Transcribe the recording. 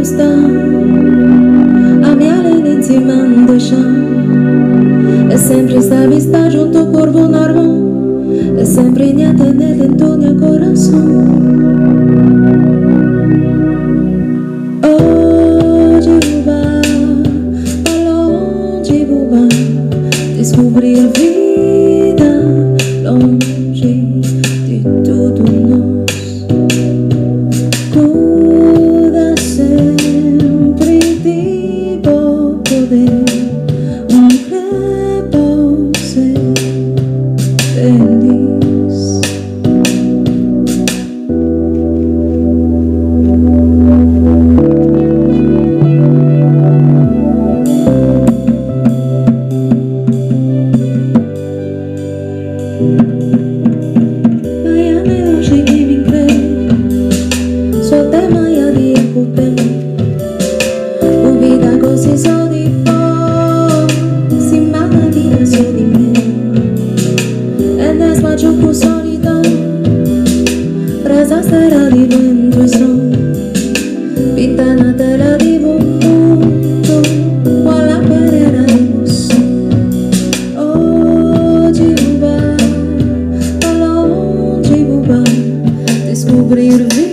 gusta a minha além de cima deixar. É sempre esta vista junto ao corpo normal. É sempre niente dentro do coração. Hoje vai, longe vai descobrir vida longe de tudo nós. Cuida sempre de bom poder, crepo ser feliz. Solidão, presa será de vento e som, pinta na tela de mundo, qual a pereira de emoção. Hoje vai, longe vai descobrir vida.